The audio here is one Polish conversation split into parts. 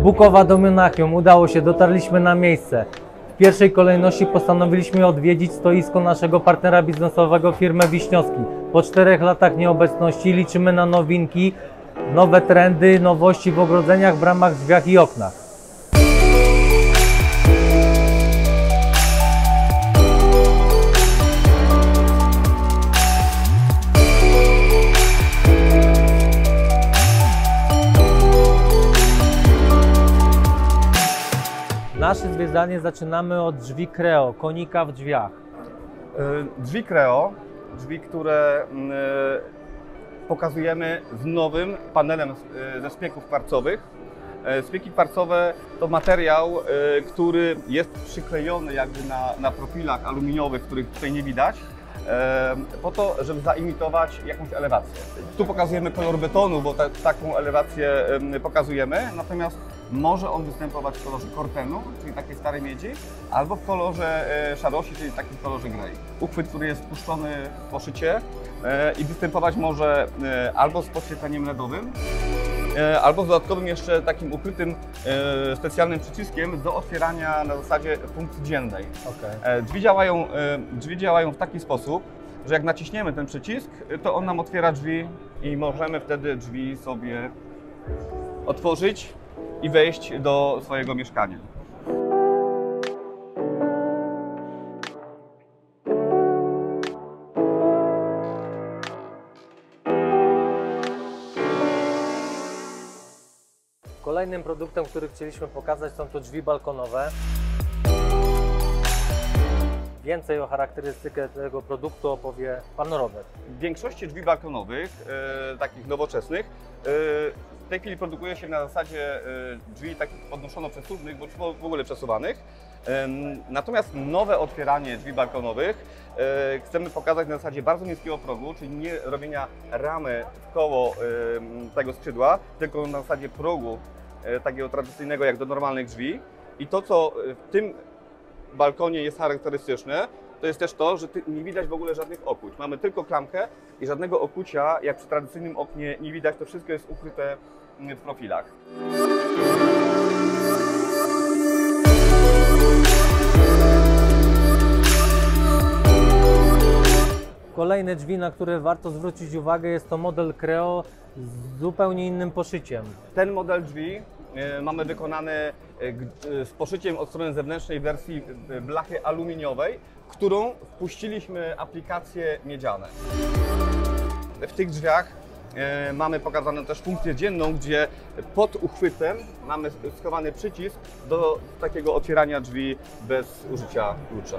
Bukowa do Monachium, udało się, dotarliśmy na miejsce. W pierwszej kolejności postanowiliśmy odwiedzić stoisko naszego partnera biznesowego, firmę Wiśniowski. Po 4 latach nieobecności liczymy na nowinki, nowe trendy, nowości w ogrodzeniach, bramach, drzwiach i oknach. Nasze zwiedzanie zaczynamy od drzwi Creo, konika w drzwiach. Drzwi Creo, drzwi, które pokazujemy z nowym panelem ze szpieków kwarcowych. Szpiegi kwarcowe to materiał, który jest przyklejony jakby na profilach aluminiowych, których tutaj nie widać, po to, żeby zaimitować jakąś elewację. Tu pokazujemy kolor betonu, bo taką elewację pokazujemy, natomiast może on występować w kolorze kortenu, czyli takiej starej miedzi, albo w kolorze szarości, czyli takim kolorze grey. Uchwyt, który jest spuszczony po szycie i występować może albo z podświetleniem LEDowym, albo z dodatkowym jeszcze takim ukrytym specjalnym przyciskiem do otwierania na zasadzie funkcji dziennej. Okay. Drzwi działają w taki sposób, że jak naciśniemy ten przycisk, to on nam otwiera drzwi i możemy wtedy drzwi sobie otworzyć i wejść do swojego mieszkania. Kolejnym produktem, który chcieliśmy pokazać, są to drzwi balkonowe. Więcej o charakterystyce tego produktu opowie pan Robert. W większości drzwi balkonowych, takich nowoczesnych, w tej chwili produkuje się na zasadzie drzwi takich podnoszono-przesuwnych, bądź w ogóle przesuwanych. Natomiast nowe otwieranie drzwi balkonowych chcemy pokazać na zasadzie bardzo niskiego progu, czyli nie robienia ramy w koło tego skrzydła, tylko na zasadzie progu takiego tradycyjnego jak do normalnych drzwi. I to, co w tym balkonie jest charakterystyczne, to jest też to, że nie widać w ogóle żadnych okuć. Mamy tylko klamkę i żadnego okucia, jak przy tradycyjnym oknie, nie widać. To wszystko jest ukryte w profilach. Kolejne drzwi, na które warto zwrócić uwagę, jest to model Creo z zupełnie innym poszyciem. Ten model drzwi mamy wykonany z poszyciem od strony zewnętrznej wersji blachy aluminiowej, w którą wpuściliśmy aplikacje miedziane. W tych drzwiach mamy pokazaną też funkcję dzienną, gdzie pod uchwytem mamy schowany przycisk do takiego otwierania drzwi bez użycia klucza.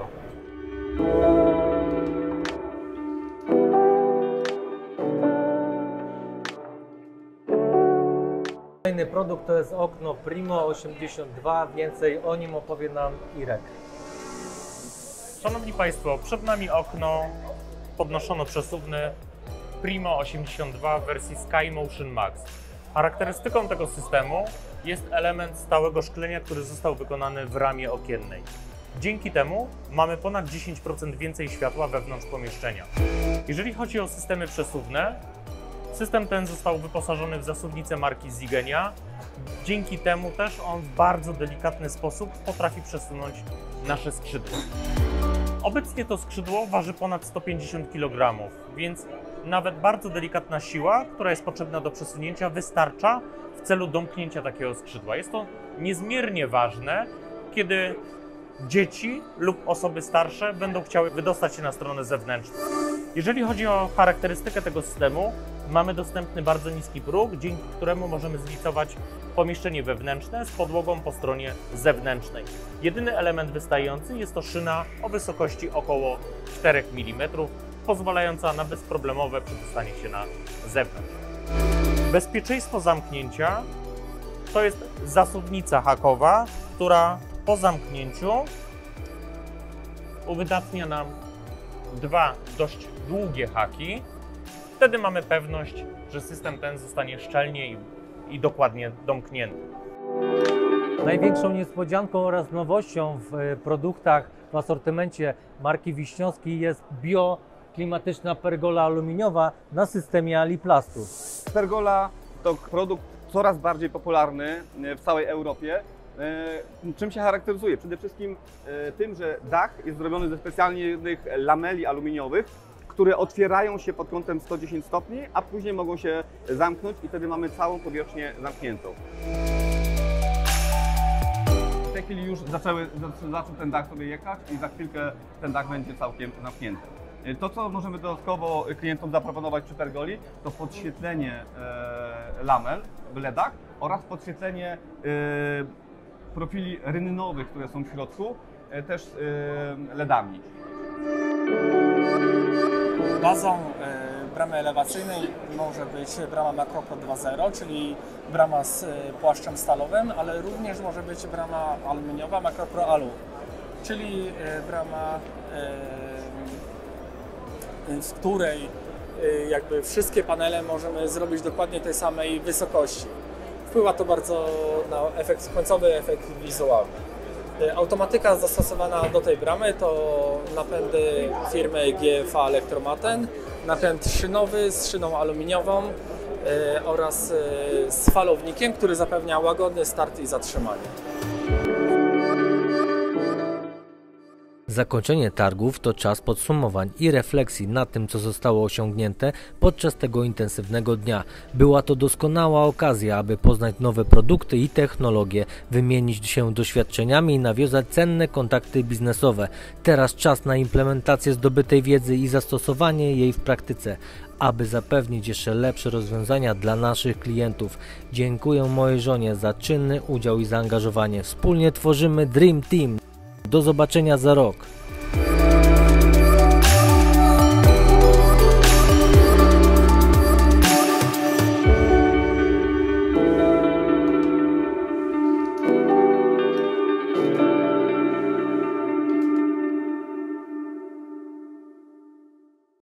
Kolejny produkt to jest okno Primo 82, więcej o nim opowie nam Irek. Szanowni Państwo, przed nami okno podnoszono-przesuwne Primo 82 w wersji Sky Motion Max. Charakterystyką tego systemu jest element stałego szklenia, który został wykonany w ramie okiennej. Dzięki temu mamy ponad 10% więcej światła wewnątrz pomieszczenia. Jeżeli chodzi o systemy przesuwne, system ten został wyposażony w zasuwnicę marki Zigenia. Dzięki temu też on w bardzo delikatny sposób potrafi przesunąć nasze skrzydło. Obecnie to skrzydło waży ponad 150 kg, więc nawet bardzo delikatna siła, która jest potrzebna do przesunięcia, wystarcza w celu domknięcia takiego skrzydła. Jest to niezmiernie ważne, kiedy dzieci lub osoby starsze będą chciały wydostać się na stronę zewnętrzną. Jeżeli chodzi o charakterystykę tego systemu, mamy dostępny bardzo niski próg, dzięki któremu możemy zlicować pomieszczenie wewnętrzne z podłogą po stronie zewnętrznej. Jedyny element wystający jest to szyna o wysokości około 4 mm, pozwalająca na bezproblemowe przedostanie się na zewnątrz. Bezpieczeństwo zamknięcia to jest zasuwnica hakowa, która po zamknięciu uwydatnia nam 2 dość długie haki. Wtedy mamy pewność, że system ten zostanie szczelnie i dokładnie domknięty. Największą niespodzianką oraz nowością w produktach w asortymencie marki Wiśniowski jest bioklimatyczna pergola aluminiowa na systemie Aliplastu. Pergola to produkt coraz bardziej popularny w całej Europie. Czym się charakteryzuje? Przede wszystkim tym, że dach jest zrobiony ze specjalnych lameli aluminiowych, które otwierają się pod kątem 110 stopni, a później mogą się zamknąć i wtedy mamy całą powierzchnię zamkniętą. W tej chwili już zaczął ten dach sobie jechać i za chwilkę ten dach będzie całkiem zamknięty. To, co możemy dodatkowo klientom zaproponować przy Pergoli, to podświetlenie lamel w LEDach oraz podświetlenie profili rynninowych, które są w środku, też LEDami. Bazą bramy elewacyjnej może być brama MacroPro 2.0, czyli brama z płaszczem stalowym, ale również może być brama aluminiowa MacroPro Alu, czyli brama, w której jakby wszystkie panele możemy zrobić dokładnie tej samej wysokości. Wpływa to bardzo na końcowy efekt wizualny. Automatyka zastosowana do tej bramy to napędy firmy GFA Elektromaten, napęd szynowy z szyną aluminiową oraz z falownikiem, który zapewnia łagodny start i zatrzymanie. Zakończenie targów to czas podsumowań i refleksji nad tym, co zostało osiągnięte podczas tego intensywnego dnia. Była to doskonała okazja, aby poznać nowe produkty i technologie, wymienić się doświadczeniami i nawiązać cenne kontakty biznesowe. Teraz czas na implementację zdobytej wiedzy i zastosowanie jej w praktyce, aby zapewnić jeszcze lepsze rozwiązania dla naszych klientów. Dziękuję mojej żonie za czynny udział i zaangażowanie. Wspólnie tworzymy Dream Team. Do zobaczenia za rok.